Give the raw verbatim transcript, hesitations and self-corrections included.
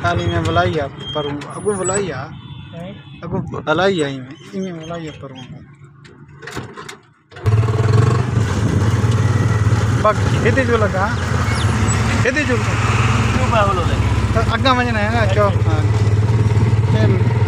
खाली में बुलाइया पर अगू बुलाइया अगू बुलाइया ही में इमें बुलाइया पर बाकी खेती जो लगा खेती जो क्यों बाहुल हो लगे अग्गा मजना है ना क्यों हाँ